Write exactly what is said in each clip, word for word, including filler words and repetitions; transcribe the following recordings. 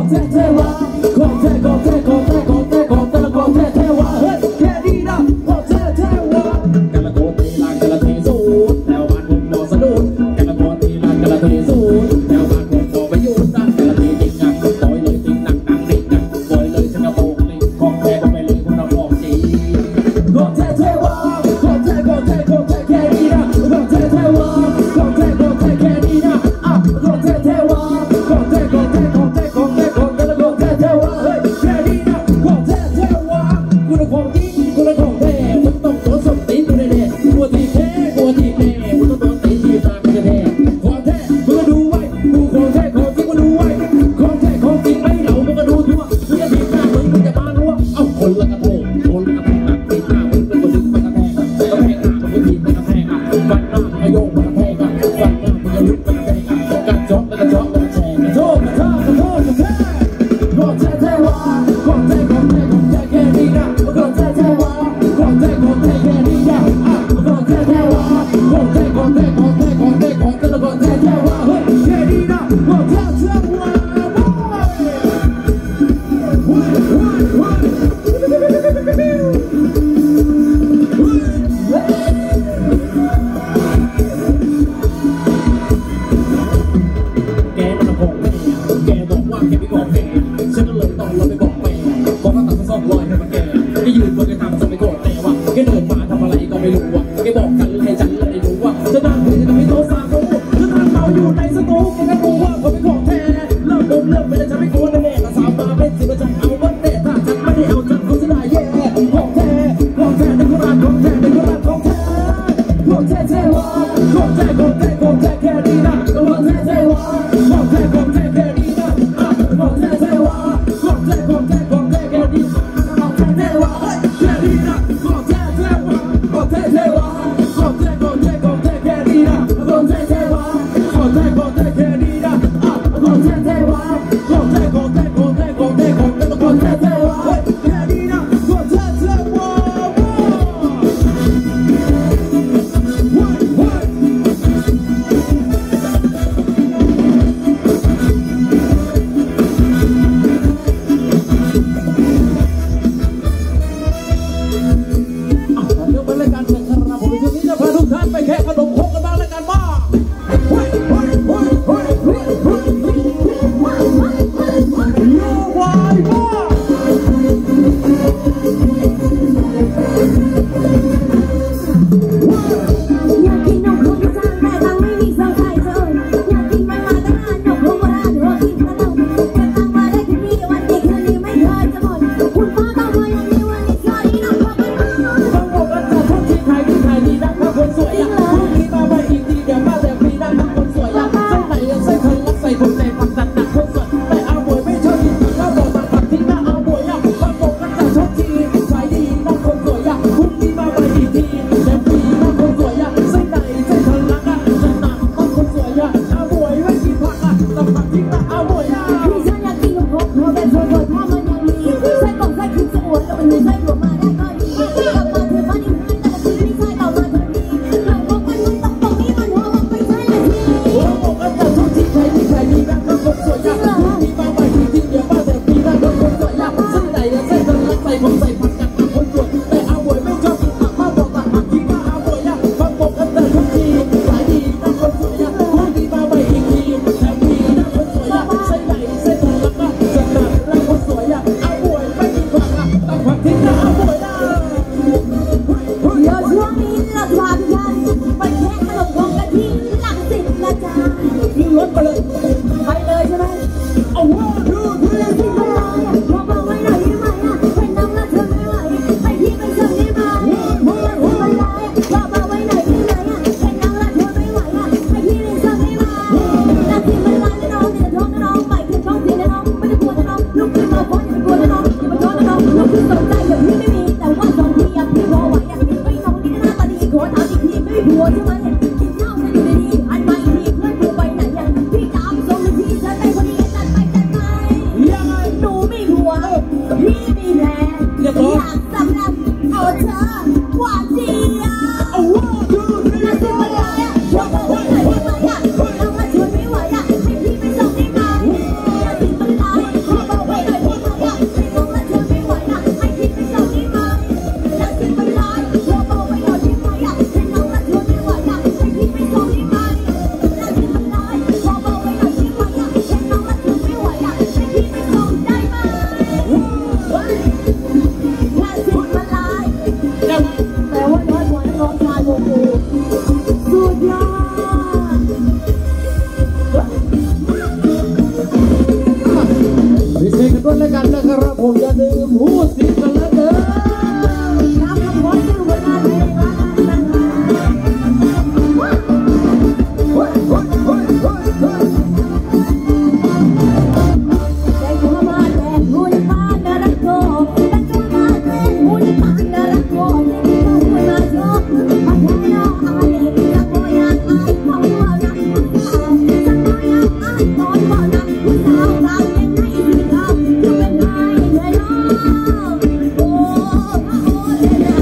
แท้เทวาของแท้ของแท้ของแท้ของแท้ของแต่ละของแท้เทวาเฮ้ยแค่นี้นะของแท้เทวากันละโกตีลานกันละเทสูดแถวบ้านผมนอนสะดุดกันละโกตีลานกันละเทสูดแถวบ้านผมนอนไปยุ่งตั้งกันละทีจริงอ่ะปล่อยเลยจริงหนักหนังนิ่งอ่ะปล่อยเลยฉันกระโปงนี่ของแท้ก็ไปเลยพวกเราของจริงของแท้เทวาของแท้ของแท้ของแท้แค่นี้นะของแท้เทวาของแท้ของแท้แค่นี้นะอ่ะของแท้เทวาของแท้ของแท้ของแท้ของแท้ของแต่ละของแท้เทวาเฮ้ยแค่นี้นะของแท้เทวากูละของจริงกูละของแท้มึงต้องโดนสมตีนกูแน่ๆกูที่แท้กูที่แน่มึงต้องโดนตีนที่ตากูแน่ของแท้มึงก็ดูไว้กูของแท้ของจริงมึงดูไว้ของแท้ของจริงไม่เหล่ามึงก็ดูทั่วมึงจะทีหน้ามึงมึงจะมารั้วเอาคนละกระโถงคนละกระแทกอ่ะตีหน้ามึงเป็นคนดึงมันกระแทกอ่ะกระแทกหน้ามึงก็ทีมันกระแทกอ่ะฟันหน้ามึงก็โยกมันกระแทกอ่ะฟันหน้ามึงก็ลุกมันกระแทกอ่ะกัดจ๊อกแล้วก็จ๊อกแล้วก็แฉกกระโถกกระโถกกระโถกกระแทกของแท้เทวาของแท้ของแท้ของแท้แค่นี้นะของแท้เทวาของแท้ของแท้แค่นี้นะอ่ะของแท้เทวาของแท้ของแท้ของแท้ของแท้ของแท้แล้วของแท้เทวาเฮ้ยแค่นี้นะของแท้เทวาแกมันของแม่แกบอกว่าแกไม่บอกแกฉันก็เลยต้องลงไปบอกแม่บอกว่าตัดซ่อมรอยให้มันแกไม่ยืนบนกระถางจะไม่โกรธแต่ว่าแกเดินมาทำอะไรก็ไม่รู้อ่ะแกบอกกันให้ฉันเลยรู้ว่าจะนั่งคุยจะไม่โต๊ะสามโต๊ะจะนั่งเมาอยู่ในสตูแกก็รู้ว่าเขาเป็นของแท้เริ่มเริ่มไปแล้วฉันไม่กลัวแน่ๆละสามมาเป็นสิบฉันเอาวันเด็ดถ้าฉันไม่ได้เอาฉันคงจะได้แย่ของแท้ของแท้ในกุหลาบของแท้ในกุหลาบของแท้ของแท้เทวาของแท้ของแท้ของแท้แค่นี้นะของแท้เทวาของแท้ของแท้แค่นี้นะของแท้เทวาของแท้ของแท้ของแท้แค่นี้ของแท้เทวาแค่นี้นะของแท้เทวาของแท้เทวาของแท้ของแท้ของแท้แค่นี้นะของแท้เทวาของแท้ของแท้แค่นี้นะของแท้เทวาของแท้ของแท้ของแท้ของแท้ของแท้ของแท้เทวาแค่นี้นะของแท้เทวาไปแค่ขนมครกกันบ้างแล้วกันบ้าโอ้ยโอ้ยโอ้ยโอ้ยโอ้ยโอ้ยโย่วายบ้าอยากกินนมข้นจานแต่ตังไม่มีเซอร์ไพรส์เลยอยากกินมันมาตั้งนานนมข้นโบราณหัวกินขนมเก็บตังมาได้ทุกทีวันนี้คืนนี้ไม่เคยจะหมดคุณพ่อต้องมาอย่างนี้วันนี้คืนนี้นมข้นกันมาต้องบอกกันจากทุกที่ใครที่ใครดีนักถ้าคนสวยอย่างมาไปอีกทีเดี๋ยวมาแต่ฟรีได้ทั้งคนสวยอย่างเส้นไหนยังเส้นทะลักใส่ผมในผักจัดหนักคนสดแต่เอาหมวยไม่ชอบกินผักข้าวบอกมาผักทิ้งหน้าเอาหมวยอ่ะบางบอกกันจากชอบทีขายดีน้องคนสวยอย่างพรุ่งนี้มาไปอีกทีแต่ฟรีน้องคนสวยอย่างเส้นไหนเส้นทะลักอ่ะจัดหนักน้องคนสวยอย่างเอาหมวยไม่กินผักอ่ะแต่ผักทิ้งหน้าเอาหมวยอ่ะพี่ฉันอยากกินของผมเพราะแบบสดๆถ้ามันยังมีไส้กรอกไส้ครีมสวยแล้วมันมีไส้หัวมาได้ก็ดีกลับมาเธอมาดิ้นแต่ละทีไม่ใช่ต่อมาเธอดีเราบอกกันมันต้องตรงนี้มันหัวมันไม่ใช่เลยทีเราบอกกันแต่ทุกที่ใครที่ใครดีนะคนสวยอย่างมีมาใหม่ทีทีเดียวมาแต่ปีนะคนสวยอย่างเส้นไหนเนี่ยเส้นทะลักใส่ผมใส่ผักจัดหนักคนสวยแต่เอาหมวยไม่ชอบกินผักมาบอกผักทิ้งมาเอาหมวยอย่างบางบอกกันแต่ทุกทีขายดีนะคนสวยอย่างพรุ่งนี้มาใหม่อีกทีแต่ปีนะคนสวยอย่างเส้นไหนงจะดื่มหูสิกันแล้วเด้อน้ำน้ำร้อนชื่อวันนั้นเลยว่านั่นเฮ้ยเฮ้ยเฮ้ยเฮ้ยเฮ้ยเฮ้ยแต่ก็มาแต่หุ่นปานดารักโกแต่ก็มาแต่หุ่นปานดารักโกที่เขาพูดมาโชว์มาแค่น้องอายสักบ่อยากอายเขาว่ารักผู้สาวสักบ่อยากอายตอนว่ารักผู้สาวบางยังไงสิครับจะเป็นไงเลยน้องโอ้โอ้เลยนะ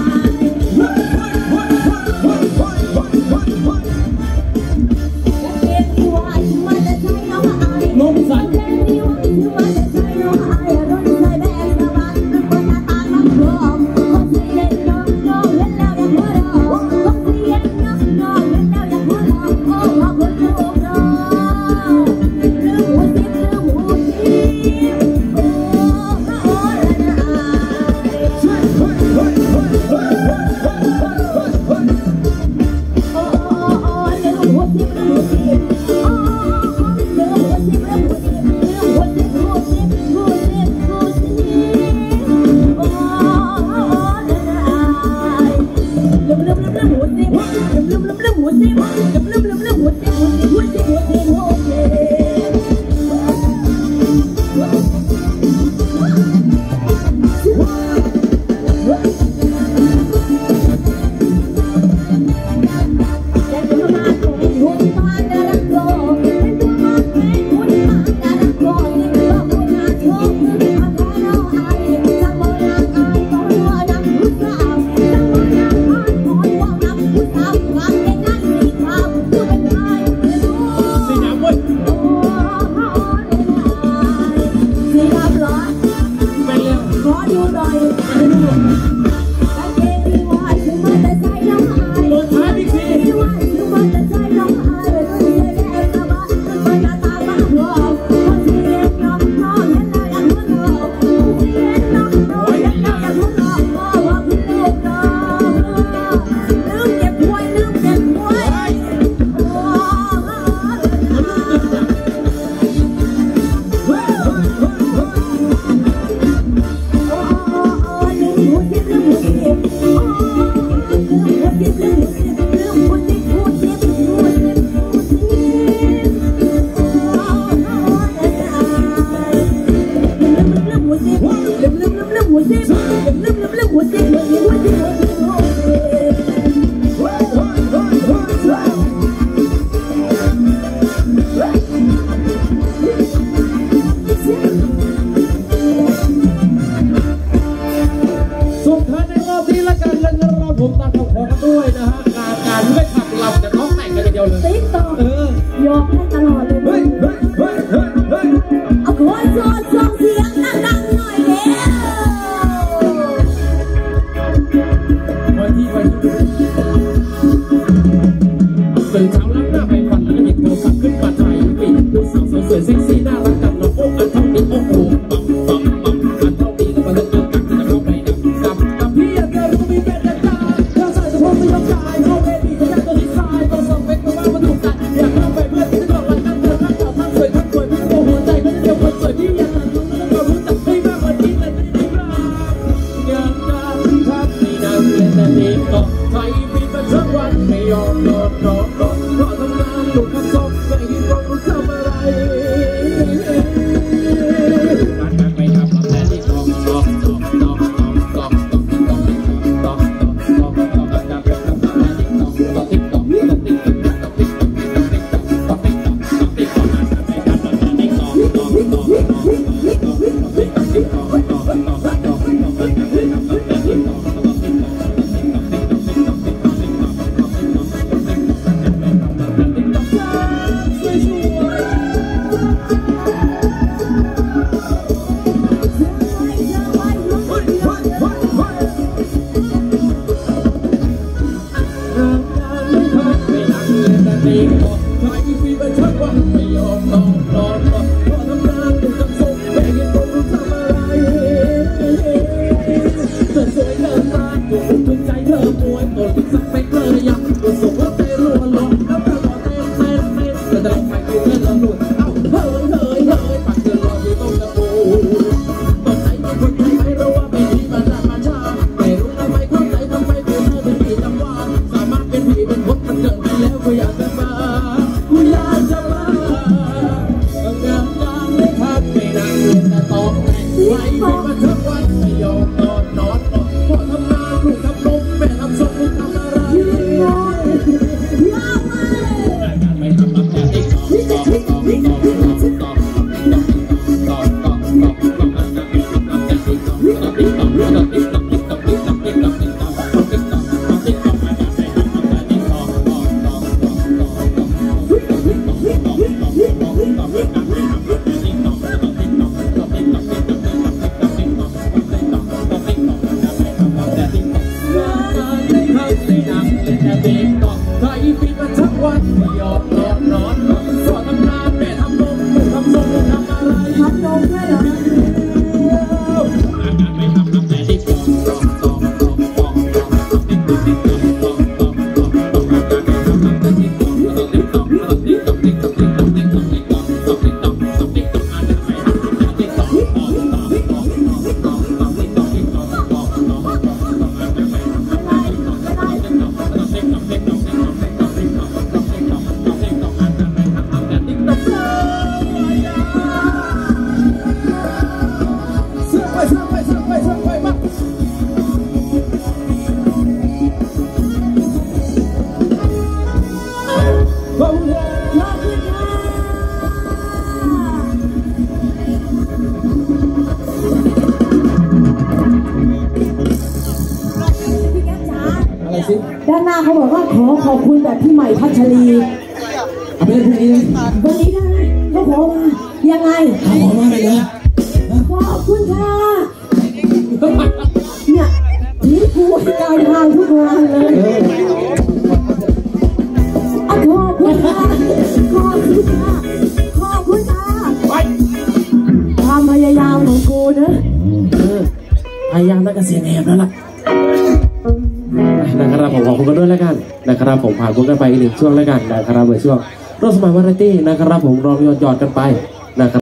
ลมสันอยากเล่าไปเพื่อนที่ตลอดรักกันเธอรักต่อทั้งสวยทั้งสวยไม่ได้เดียวคนสวยพี่อยากทำนมด้วยเหรอด้านหน้าเขาบอกว่าขอขอบคุณแบบพี่ใหม่พัชรีเอาไปเล่นพรุ่งนี้เลยวันนี้ได้เขาขอมายังไงเขาขอมาเลยเหรอขอบคุณค่ะเนี่ยนี่กูกลางทางทุกวันเลยเอาขอบคุณค่ะขอบคุณค่ะขอบคุณค่ะความพยายามของกูนะพยายามแล้วก็เสียงแหบแล้วล่ะนะครับผมขอบคุณกันด้วยแล้วกันนะครับผมผ่านพ้นกันไปอีกหนึ่งช่วงแล้วกันนะครับในช่วงรถสมาร์ทวาไรตี้นะครับผมลองหยอดๆกันไปนะครับ